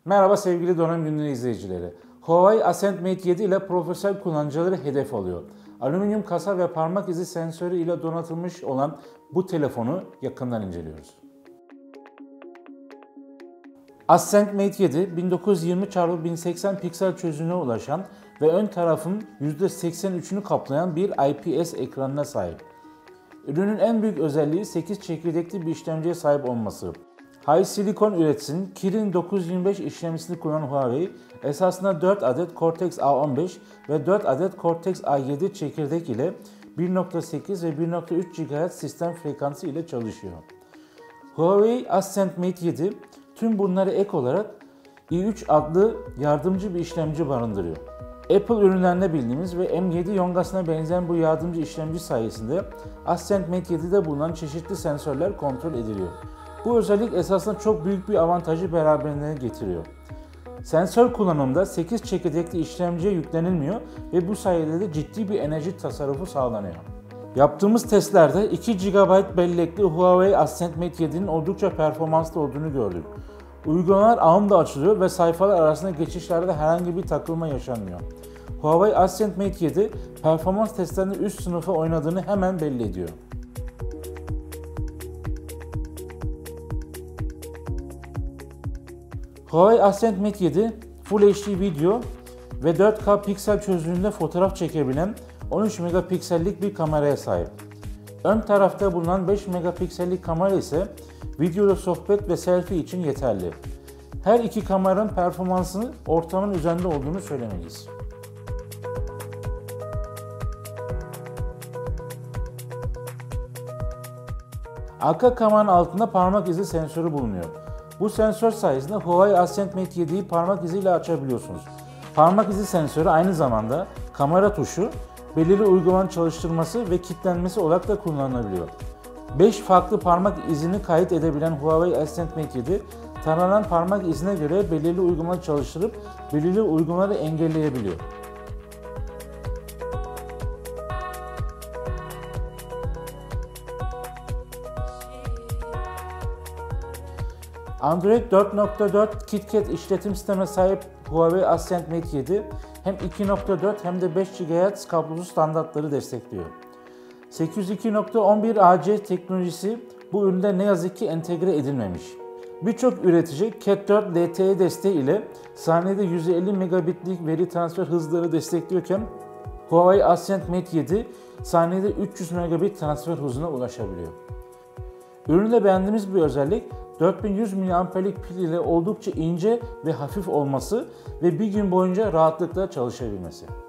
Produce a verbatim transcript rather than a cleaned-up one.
Merhaba sevgili Donanım Günlüğü izleyicileri. Huawei Ascend Mate yedi ile profesyonel kullanıcıları hedef alıyor. Alüminyum kasa ve parmak izi sensörü ile donatılmış olan bu telefonu yakından inceliyoruz. Ascend Mate yedi bin dokuz yüz yirmi çarpı bin seksen piksel çözünürlüğe ulaşan ve ön tarafın yüzde seksen üçünü kaplayan bir I P S ekranına sahip. Ürünün en büyük özelliği sekiz çekirdekli bir işlemciye sahip olması. High Silicon üretsin, Kirin dokuz yüz yirmi beş işlemcisini kullanan Huawei, esasında dört adet Cortex A on beş ve dört adet Cortex A yedi çekirdek ile bir nokta sekiz ve bir nokta üç gigahertz sistem frekansı ile çalışıyor. Huawei Ascend Mate yedi, tüm bunlara ek olarak i üç adlı yardımcı bir işlemci barındırıyor. Apple ürünlerinde bildiğimiz ve M yedi yongasına benzeyen bu yardımcı işlemci sayesinde Ascend Mate yedi'de bulunan çeşitli sensörler kontrol ediliyor. Bu özellik esasında çok büyük bir avantajı beraberinde getiriyor. Sensör kullanımında sekiz çekirdekli işlemciye yüklenilmiyor ve bu sayede de ciddi bir enerji tasarrufu sağlanıyor. Yaptığımız testlerde iki gigabayt bellekli Huawei Ascend Mate yedi'nin oldukça performanslı olduğunu gördük. Uygulamalar anında açılıyor ve sayfalar arasında geçişlerde herhangi bir takılma yaşanmıyor. Huawei Ascend Mate yedi performans testlerinde üst sınıfa oynadığını hemen belli ediyor. Huawei Ascend Mate yedi Full H D video ve dört K piksel çözünürlüğünde fotoğraf çekebilen on üç megapiksellik bir kameraya sahip. Ön tarafta bulunan beş megapiksellik kamera ise videoda sohbet ve selfie için yeterli. Her iki kameranın performansını ortamın üzerinde olduğunu söylemeliyiz. Arka kameranın altında parmak izi sensörü bulunuyor. Bu sensör sayesinde Huawei Ascend Mate yedi'yi parmak iziyle açabiliyorsunuz. Parmak izi sensörü aynı zamanda kamera tuşu, belirli uygulamanın çalıştırması ve kilitlenmesi olarak da kullanılabiliyor. beş farklı parmak izini kayıt edebilen Huawei Ascend Mate yedi, taranan parmak izine göre belirli uygulamaları çalıştırıp belirli uygulamaları engelleyebiliyor. Android dört nokta dört KitKat işletim sistemine sahip Huawei Ascend Mate yedi hem iki nokta dört hem de beş gigahertz kablosuz standartları destekliyor. sekiz yüz iki nokta on bir A C teknolojisi bu üründe ne yazık ki entegre edilmemiş. Birçok üretici Cat dört L T E desteği ile saniyede yüz elli megabitlik veri transfer hızları destekliyorken Huawei Ascend Mate yedi saniyede üç yüz megabit transfer hızına ulaşabiliyor. Üründe beğendiğimiz bir özellik dört bin yüz miliamperlik pil ile oldukça ince ve hafif olması ve bir gün boyunca rahatlıkla çalışabilmesi.